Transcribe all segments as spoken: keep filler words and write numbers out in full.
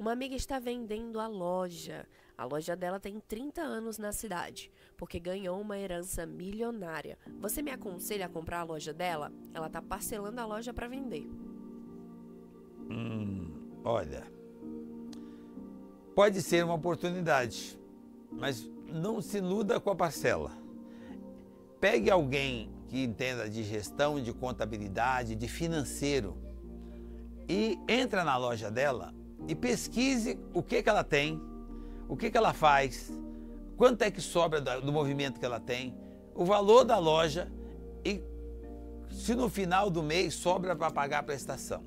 Uma amiga está vendendo a loja. A loja dela tem trinta anos na cidade, porque ganhou uma herança milionária. Você me aconselha a comprar a loja dela? Ela está parcelando a loja para vender. Hum, olha, pode ser uma oportunidade, mas não se iluda com a parcela. Pegue alguém que entenda de gestão, de contabilidade, de financeiro e entra na loja dela e pesquise o que que ela tem, o que que ela faz, quanto é que sobra do movimento que ela tem, o valor da loja e se no final do mês sobra para pagar a prestação.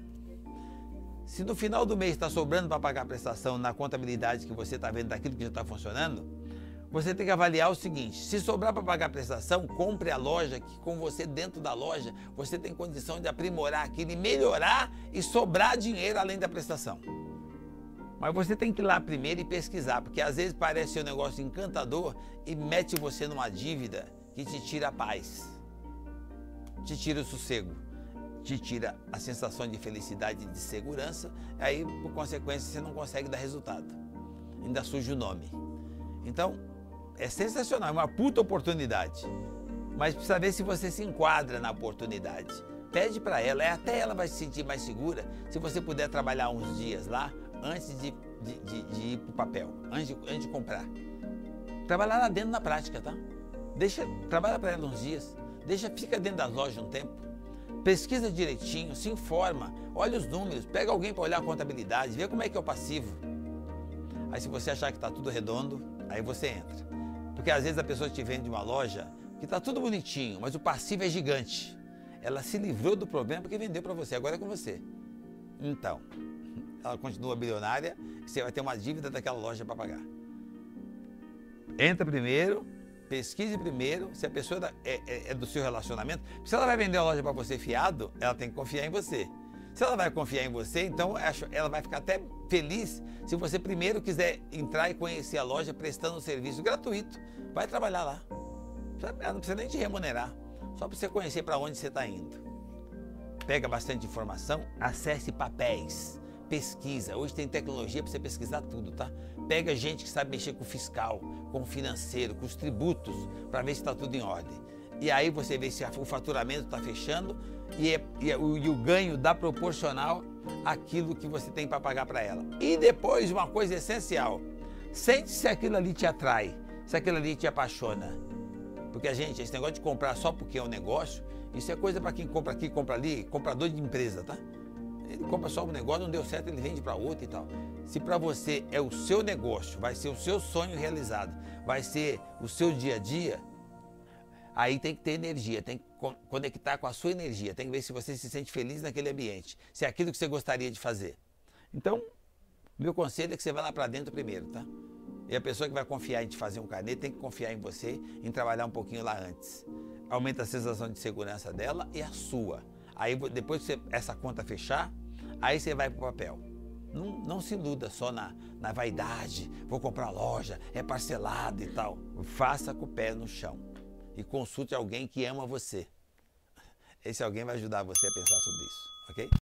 Se no final do mês está sobrando para pagar a prestação na contabilidade que você está vendo daquilo que já está funcionando, você tem que avaliar o seguinte: se sobrar para pagar a prestação, compre a loja, que com você dentro da loja, você tem condição de aprimorar aquilo e melhorar e sobrar dinheiro além da prestação. Mas você tem que ir lá primeiro e pesquisar, porque às vezes parece um negócio encantador e mete você numa dívida que te tira a paz, te tira o sossego, te tira a sensação de felicidade e de segurança, aí por consequência você não consegue dar resultado, ainda suja o nome. Então é sensacional, é uma puta oportunidade, mas precisa ver se você se enquadra na oportunidade. Pede para ela, até ela vai se sentir mais segura se você puder trabalhar uns dias lá antes de, de, de, de ir para o papel, antes de, antes de comprar. Trabalhar lá dentro na prática, tá? Deixa, trabalha para ela uns dias, deixa, fica dentro da loja um tempo, pesquisa direitinho, se informa, olha os números, pega alguém para olhar a contabilidade, vê como é que é o passivo. Aí se você achar que está tudo redondo, aí você entra. Porque às vezes a pessoa te vende uma loja que está tudo bonitinho, mas o passivo é gigante. Ela se livrou do problema porque vendeu para você, agora é com você. Então, ela continua bilionária e você vai ter uma dívida daquela loja para pagar. Entra primeiro, pesquise primeiro, se a pessoa é, é, é do seu relacionamento. Se ela vai vender a loja para você fiado, ela tem que confiar em você. Se ela vai confiar em você, então ela vai ficar até feliz se você primeiro quiser entrar e conhecer a loja prestando um serviço gratuito. Vai trabalhar lá. Ela não precisa nem te remunerar, só para você conhecer para onde você está indo. Pega bastante informação, acesse papéis, pesquisa. Hoje tem tecnologia para você pesquisar tudo, tá? Pega gente que sabe mexer com o fiscal, com o financeiro, com os tributos, para ver se está tudo em ordem. E aí você vê se o faturamento está fechando e, é, e, é, o, e o ganho dá proporcional àquilo que você tem para pagar para ela. E depois, uma coisa essencial, sente se aquilo ali te atrai, se aquilo ali te apaixona. Porque, gente, esse negócio de comprar só porque é um negócio, isso é coisa para quem compra aqui, compra ali, comprador de empresa, tá? Ele compra só um negócio, não deu certo, ele vende para outro e tal. Se para você é o seu negócio, vai ser o seu sonho realizado, vai ser o seu dia a dia, aí tem que ter energia, tem que conectar com a sua energia, tem que ver se você se sente feliz naquele ambiente, se é aquilo que você gostaria de fazer. Então, meu conselho é que você vá lá para dentro primeiro, tá? E a pessoa que vai confiar em te fazer um carnê tem que confiar em você, em trabalhar um pouquinho lá antes. Aumenta a sensação de segurança dela e a sua. Aí depois que você, essa conta fechar, aí você vai para o papel. Não, não se iluda só na, na vaidade, vou comprar loja, é parcelado e tal. Faça com o pé no chão e consulte alguém que ama você. Esse alguém vai ajudar você a pensar sobre isso, ok?